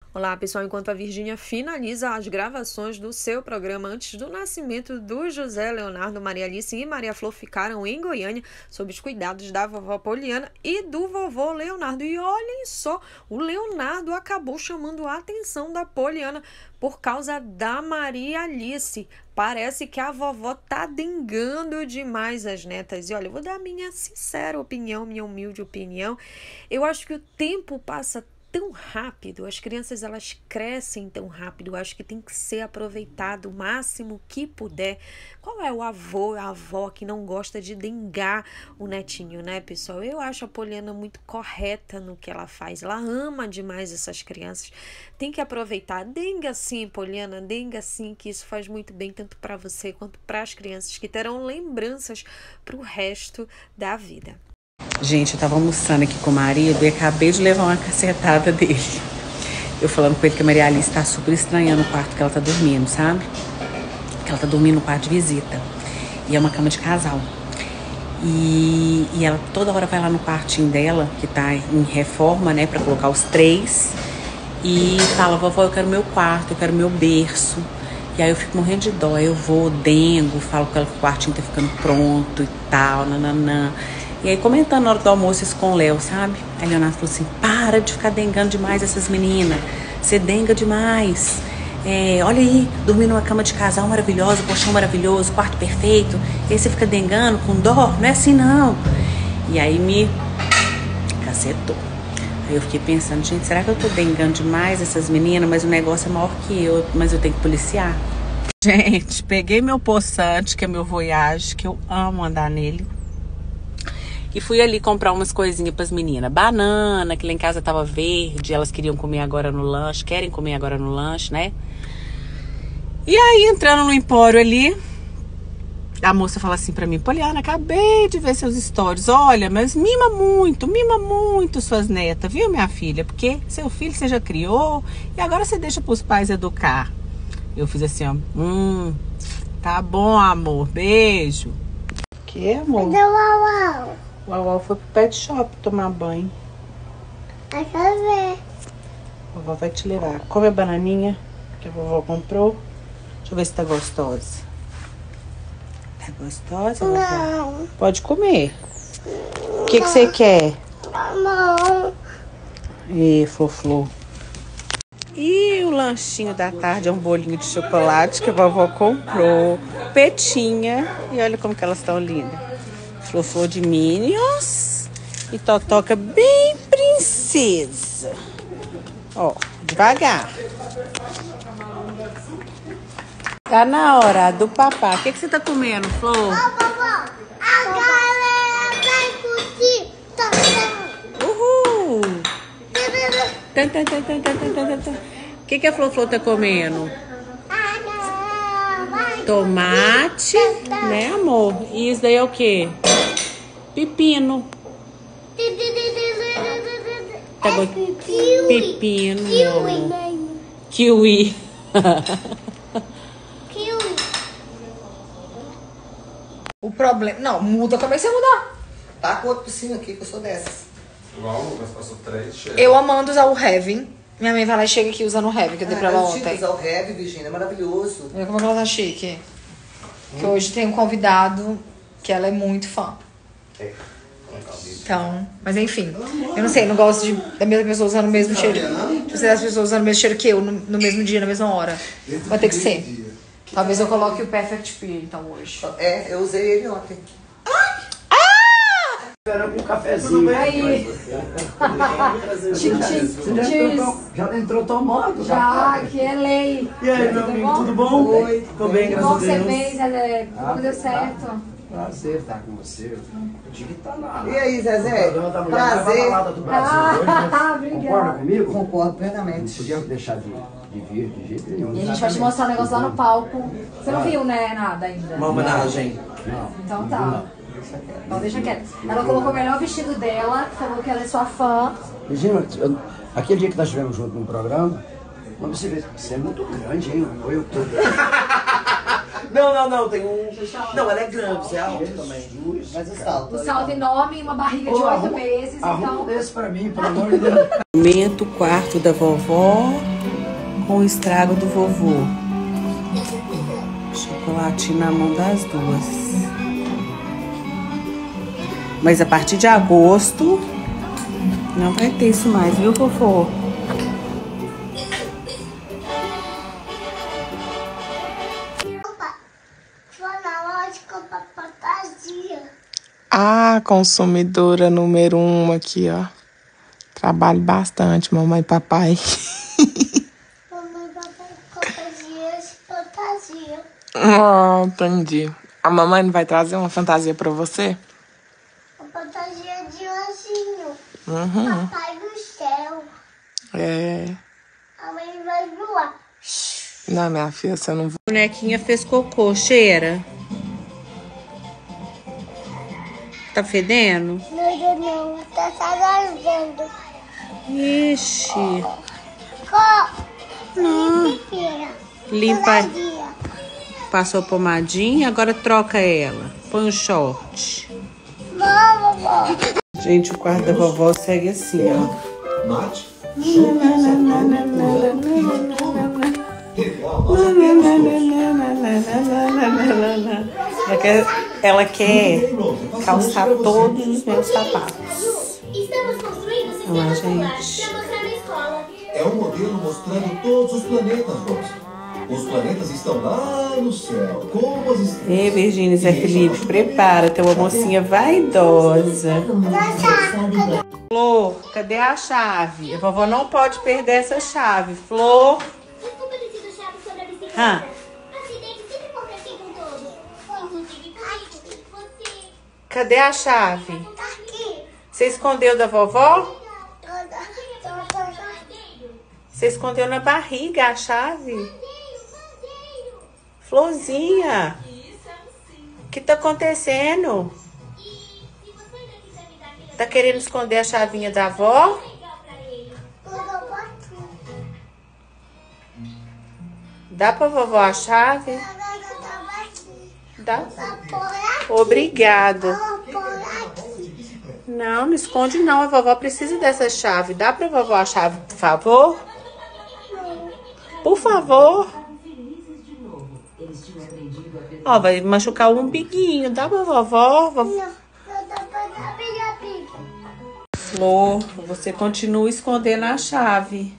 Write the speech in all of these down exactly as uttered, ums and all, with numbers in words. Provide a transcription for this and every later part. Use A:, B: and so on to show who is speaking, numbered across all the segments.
A: Olá, pessoal. Enquanto a Virgínia finaliza as gravações do seu programa antes do nascimento do José Leonardo, Maria Alice e Maria Flor ficaram em Goiânia sob os cuidados da vovó Poliana e do vovô Leonardo. E olhem só, o Leonardo acabou chamando a atenção da Poliana por causa da Maria Alice. Parece que a vovó tá dengando demais as netas. E olha, eu vou dar a minha sincera opinião, minha humilde opinião. Eu acho que o tempo passa tão rápido, as crianças elas crescem tão rápido, eu acho que tem que ser aproveitado o máximo que puder. Qual é o avô, a avó que não gosta de dengar o netinho, né, pessoal? Eu acho a Poliana muito correta no que ela faz, ela ama demais essas crianças, tem que aproveitar. Denga sim, Poliana, denga sim, que isso faz muito bem tanto para você quanto para as crianças, que terão lembranças para o resto da vida.
B: Gente, eu tava almoçando aqui com o marido e acabei de levar uma cacetada dele. Eu falando com ele que a Maria Alice tá super estranhando o quarto que ela tá dormindo, sabe? Que ela tá dormindo no quarto de visita. E é uma cama de casal. E, e ela toda hora vai lá no quartinho dela, que tá em reforma, né? Pra colocar os três. E fala, vovó, eu quero meu quarto, eu quero meu berço. E aí eu fico morrendo de dó. Eu vou, dengo, falo com ela que o quartinho tá ficando pronto e tal, nananã. E aí, comentando na hora do almoço isso com o Léo, sabe? Aí o Leonardo falou assim, para de ficar dengando demais essas meninas. Você denga demais. É, olha aí, dormir numa cama de casal maravilhosa, colchão maravilhoso, quarto perfeito. E aí você fica dengando com dó? Não é assim, não. E aí me cacetou. Aí eu fiquei pensando, gente, será que eu tô dengando demais essas meninas? Mas o negócio é maior que eu, mas eu tenho que policiar. Gente, peguei meu poçante, que é meu Voyage, que eu amo andar nele. E fui ali comprar umas coisinhas pras meninas. Banana, que lá em casa tava verde. Elas queriam comer agora no lanche. Querem comer agora no lanche, né? E aí, entrando no empório ali, a moça fala assim pra mim, Poliana, acabei de ver seus stories. Olha, mas mima muito, mima muito suas netas, viu, minha filha? Porque seu filho você já criou e agora você deixa pros pais educar. Eu fiz assim, ó. Hum, tá bom, amor. Beijo. Que, amor? O Uau foi pro pet shop tomar banho.
C: Eu quero ver.
B: A vovó vai te levar. Come a bananinha que a vovó comprou. Deixa eu ver se tá gostosa. Tá gostosa, vovó?
C: Não.
B: Pode comer. O que que você quer?
C: Não.
B: Ih, Flo-Flo. E o lanchinho da tarde é um bolinho de chocolate que a vovó comprou. Petinha. E olha como que elas estão lindas. Flo-Flo de Minions e Totoca bem princesa. Ó, devagar. Tá na hora do papá. O que, que você tá comendo, Flor?
C: Ó, vovó, a galera vai curtir.
B: Uhul! Tan, tan, tan, tan, tan, tan, tan, tan. O que, que a Flo-Flo tá comendo?
C: A galera vai
B: Tomate, né, amor? E isso daí é o quê? Pepino. Tá bom. Pepino. Kiwi.
C: Kiwi.
D: O problema... Não, muda, comecei a mudar.
E: Tá com outra piscina aqui, que eu sou dessas.
F: Igual o Lucas passou três, chega.
D: Eu amando usar o Heavy. Minha mãe vai lá e chega aqui usando o Heavy, que eu dei pra ela
E: eu
D: ontem.
E: tive usar o Heavy, Virgínia, é maravilhoso.
D: Olha como ela tá chique. Que hoje tem um convidado que ela é muito fã.
E: É.
D: Então, mas enfim. Eu não sei, eu não gosto de, da mesma pessoa usando o mesmo cheiro. Se você das pessoas usando o mesmo cheiro que eu, no, no mesmo dia, na mesma hora. Vai ter que ser. Talvez eu coloque o Perfect Pure, então, hoje.
E: É, eu usei ele ontem.
G: Esperando um cafezinho.
D: Aí.
G: Você já entrou, já entrou tomando?
D: Já, que é lei.
G: E aí, meu amigo, tudo bom? Oi. Tô bem, graças a
D: Bom que você
G: Deus.
D: fez, Zé. Como deu certo.
G: Prazer estar com você. Eu tive que estar lá.
E: E aí, Zezé? Prazer.
G: Do Brasil hoje, né?
D: Obrigada.
G: Concorda comigo?
E: Concordo
G: Não
E: plenamente.
G: podia deixar de, de vir de jeito nenhum.
D: E a gente vai te mostrar um negócio lá no palco. Você não viu, né, nada ainda?
E: Uma homenagem.
G: Não.
D: Então tá. Não, deixa quieto. Ela colocou o melhor vestido dela, falou que ela é sua fã.
G: Regina, eu- aquele dia que nós estivemos juntos num programa, mas você vê, você é muito grande, hein? Ou eu tô...
E: Não, não, não, tem um... Não, ela é grande, você é alto também. Mas o salto.
D: O salto enorme e uma barriga de oito meses,
G: Arruma um
D: então...
G: desse pra mim, pelo amor de Deus.
B: Momento, quarto da vovó. com o estrago do vovô. Chocolate na mão das duas. Mas a partir de agosto não vai ter isso mais, viu, vovô?
H: A consumidora número um aqui, ó. Trabalho bastante, mamãe e papai.
C: Mamãe e papai fantasia, fantasia.
H: Oh, entendi. A mamãe não vai trazer uma fantasia pra você?
C: A fantasia de anjinho.
H: Uhum.
C: Papai do céu.
H: É.
C: A mãe vai voar.
H: Não, minha filha, você não...
B: A bonequinha fez cocô, cheira. Tá fedendo?
C: Não, não, não. Tá salivando.
B: Ixi.
C: Não.
B: Limpa. Passou pomadinha, agora troca ela. Põe um short.
C: Não, vovó.
B: Gente, o quarto da vovó segue assim, ó.
I: Mate.
B: Ela quer, ela quer calçar todos os meus sapatos.
C: Estamos construindo o
B: Olha lá,
C: sistema solar
B: gente.
C: para mostrar na escola.
I: É um modelo mostrando todos os planetas, Rosa. Os planetas estão lá no céu, como as estrelas.
B: Ei, Virgínia, Zé Felipe, prepara, tem uma mocinha vaidosa. Flor, cadê a chave? A vovó não pode perder essa chave. Flor.
C: Desculpa ter sido chato sobre a bicicleta.
B: Ah.
C: Acidente sempre acontece com todos. Inclusive comigo. Você
B: Cadê a chave?
C: tá aqui.
B: Você escondeu da vovó?
C: Toda, toda, toda.
B: Você escondeu na barriga a chave? Florzinha, o que tá acontecendo? Tá querendo esconder a chavinha da avó? Dá pra vovó a chave? Dá? Obrigada. Não, não esconde não, a vovó precisa dessa chave. Dá pra vovó a chave, por favor? Por favor. Ó, vai machucar o umbiguinho. Dá pra vovó? vovó. Flor, você continua escondendo a chave.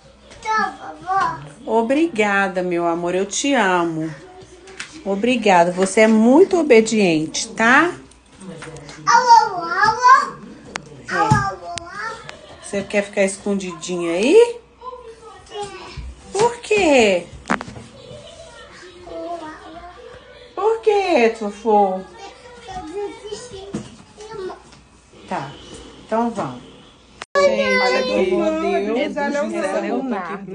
B: Obrigada, meu amor. Eu te amo. Obrigada. Você é muito obediente, tá? Você quer ficar escondidinha aí? Por quê? Por quê, Fofô? Tá, então vamos. Gente,
H: Deus,
B: é do José Leonardo.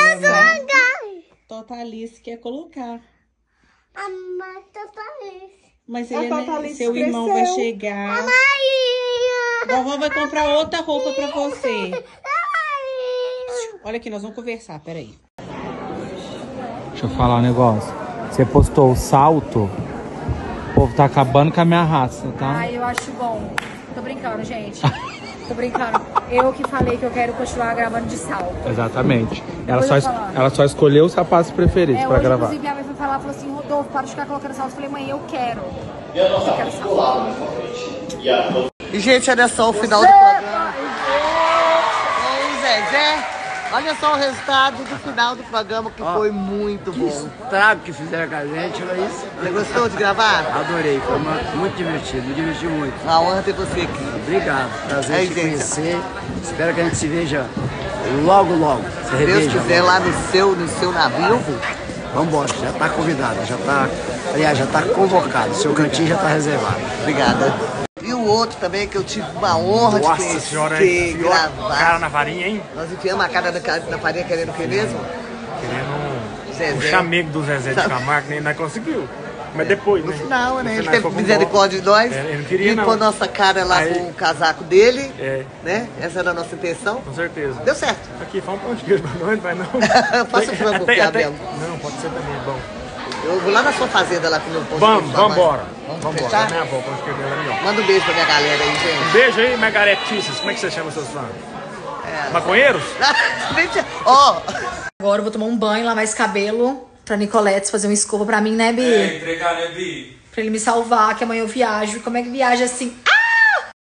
B: Totalice quer colocar.
C: A mãe Totalice.
B: Mas ele, né, seu irmão vai chegar.
C: Maria.
B: Vovó vai comprar outra roupa pra você. Olha aqui, nós vamos conversar, peraí.
F: Deixa eu falar um negócio. Você postou o salto, o povo tá acabando com a minha raça, tá?
D: Ai, eu acho bom. Tô brincando, gente. Tô brincando. Eu que falei que eu quero continuar gravando de salto.
F: Exatamente. Ela
D: Depois
F: só,
D: eu falar.
F: ela só escolheu os sapatos preferidos
D: É,
F: pra
D: hoje,
F: gravar.
D: inclusive, minha mãe foi falar, falou assim, Rodolfo, para de ficar colocando salto. Eu falei, mãe, eu quero. Eu quero salto.
E: E, gente, olha só o final do programa. Ô, Zé, Zé, olha só o resultado do final do programa, que foi muito bom.
G: Trago que fizeram com a gente, não é isso?
E: Você gostou de gravar?
G: Adorei, foi uma- muito divertido, me diverti muito.
E: Uma honra ter você aqui.
G: Obrigado, prazer
E: É,
G: em te
E: gente.
G: conhecer. Espero que a gente se veja logo, logo. Se
E: Se Deus
G: reveja
E: quiser,
G: logo.
E: lá no seu, no seu navio.
G: Vambora, já tá convidada, já tá, aliás, já tá convocado, seu cantinho já tá reservado.
E: Obrigada. E o outro também, que eu tive uma honra de
J: Nossa
E: conhecer,
J: senhora, hein?
E: gravar.
J: Cara na varinha, hein?
E: Nós enfiamos a cara na, ca- na farinha querendo o que mesmo?
J: Querendo
E: Zezé.
J: um chamego do Zezé de Camargo, nem nós conseguiu. Mas depois,
E: No
J: né?
E: final, né?
J: No
E: Ele
J: final,
E: teve
J: foi
E: misericórdia de nós.
J: É, ele não queria,
E: Limpou
J: não.
E: nossa cara lá
J: Aí-
E: com o casaco dele.
J: É,
E: Né? Essa era a nossa intenção.
J: com certeza.
E: Deu certo.
J: Aqui, fala um pão de queijo pra nós, vai não.
E: Faça o frango
J: Até- até-
E: Abel.
J: Não, pode ser também, bom.
E: Eu vou lá na sua fazenda lá comer um pão de
J: Vamos,
E: queijo pra
J: vamos
E: nós.
J: embora.
E: Vamos
J: Vamos embora.
E: fechar?
J: Minha avó, pão de queijo dela é melhor.
E: Manda um beijo pra minha galera aí,
J: Um
E: gente.
J: beijo aí, Margaretices. Como é que você chama seus fãs?
E: É.
J: Maconheiros?
E: Nem tinha- Ó,
D: Agora eu vou tomar um banho, lavar esse cabelo. Pra Nicoletes fazer uma escova pra mim, né, Bi?
F: É, entregar, né, Bi?
D: Pra ele me salvar, que amanhã eu viajo. Como é que viaja assim?